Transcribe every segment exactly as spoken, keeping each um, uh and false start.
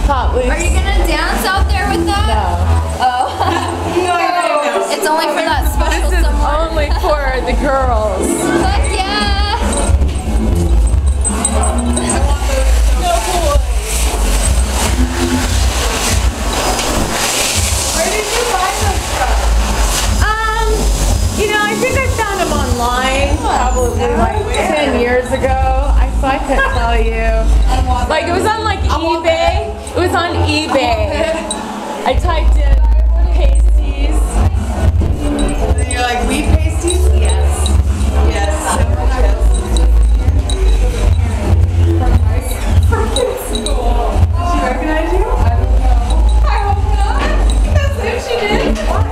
Hot loose. Are you gonna dance out there with that? No. Oh. No, no, no. It's only for that special This is someone. only for the girls. Fuck yeah! No boy. Where did you buy those from? Um, you know, I think I found them online probably like ten years ago. I so I couldn't tell you. Like it was on like eBay. It was on eBay. I typed in pasties. And then you're like, we pasties? Yes. Yes. So much yes. From kids school. Did she recognize you? I don't know. I hope not. That's if she did. Why?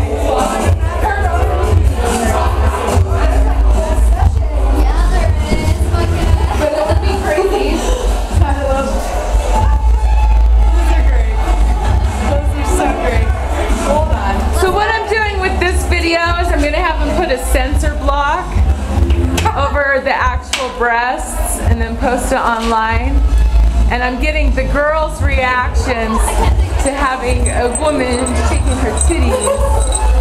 Yeah, there is. Fuck yeah. But it would be crazy. I love Those are great. Those are so great. Hold on. So what I'm doing with this video is I'm going to have them put a sensor block over the actual breasts and then post it online. And I'm getting the girls' reactions to having a woman shaking her titties.